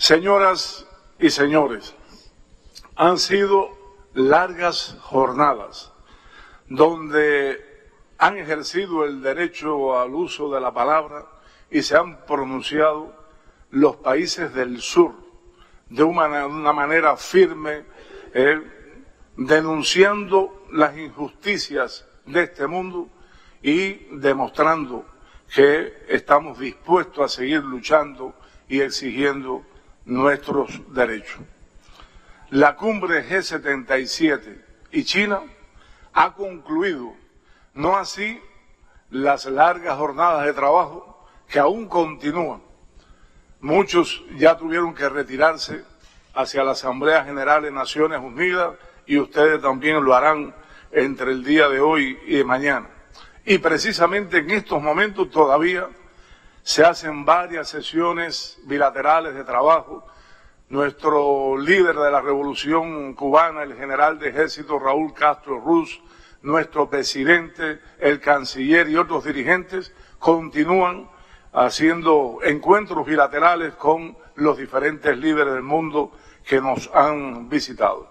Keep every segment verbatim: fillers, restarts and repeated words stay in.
Señoras y señores, han sido largas jornadas donde han ejercido el derecho al uso de la palabra y se han pronunciado los países del sur de una, una manera firme, eh, denunciando las injusticias de este mundo y demostrando que estamos dispuestos a seguir luchando y exigiendo nuestros derechos. La cumbre G setenta y siete y China ha concluido, no así las largas jornadas de trabajo que aún continúan. Muchos ya tuvieron que retirarse hacia la Asamblea General de Naciones Unidas y ustedes también lo harán entre el día de hoy y de mañana. Y precisamente en estos momentos todavía se hacen varias sesiones bilaterales de trabajo. Nuestro líder de la revolución cubana, el general de ejército Raúl Castro Ruz, nuestro presidente, el canciller y otros dirigentes continúan haciendo encuentros bilaterales con los diferentes líderes del mundo que nos han visitado.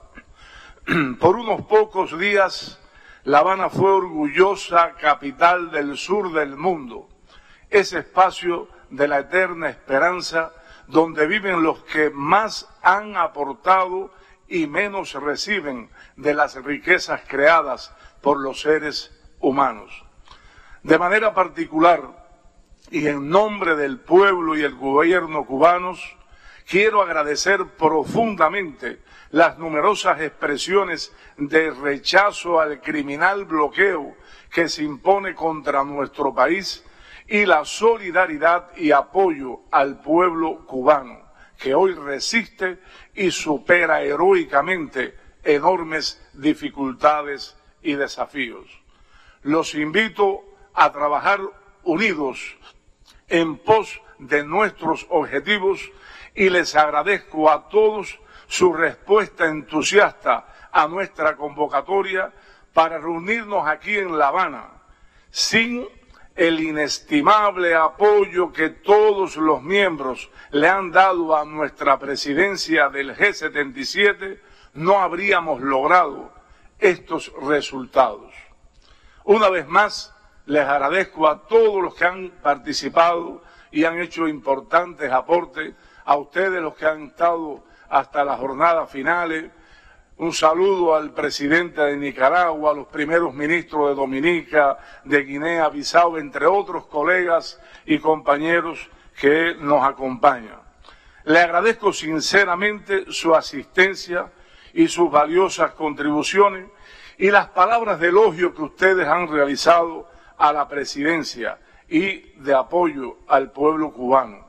Por unos pocos días, La Habana fue orgullosa capital del sur del mundo, ese espacio de la eterna esperanza donde viven los que más han aportado y menos reciben de las riquezas creadas por los seres humanos. De manera particular, y en nombre del pueblo y el gobierno cubanos, quiero agradecer profundamente las numerosas expresiones de rechazo al criminal bloqueo que se impone contra nuestro país y la solidaridad y apoyo al pueblo cubano, que hoy resiste y supera heroicamente enormes dificultades y desafíos. Los invito a trabajar unidos en pos de nuestros objetivos y les agradezco a todos su respuesta entusiasta a nuestra convocatoria para reunirnos aquí en La Habana, sin el inestimable apoyo que todos los miembros le han dado a nuestra presidencia del G setenta y siete, no habríamos logrado estos resultados. Una vez más, les agradezco a todos los que han participado y han hecho importantes aportes, a ustedes los que han estado hasta las jornadas finales. Un saludo al presidente de Nicaragua, a los primeros ministros de Dominica, de Guinea-Bissau, entre otros colegas y compañeros que nos acompañan. Le agradezco sinceramente su asistencia y sus valiosas contribuciones y las palabras de elogio que ustedes han realizado a la presidencia y de apoyo al pueblo cubano.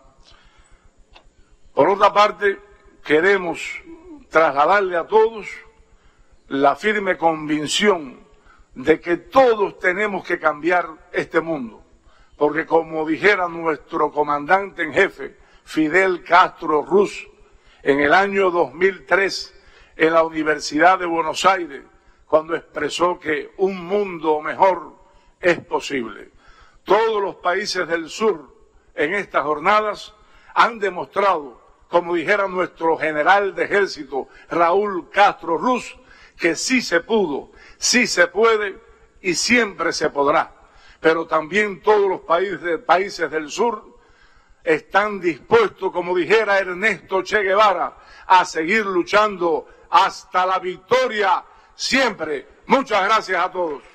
Por otra parte, queremos trasladarle a todos la firme convicción de que todos tenemos que cambiar este mundo, porque como dijera nuestro comandante en jefe, Fidel Castro Ruz, en el año dos mil tres, en la Universidad de Buenos Aires, cuando expresó que un mundo mejor es posible. Todos los países del sur en estas jornadas han demostrado, como dijera nuestro general de ejército Raúl Castro Ruz, que sí se pudo, sí se puede y siempre se podrá. Pero también todos los países, países del sur están dispuestos, como dijera Ernesto Che Guevara, a seguir luchando hasta la victoria siempre. Muchas gracias a todos.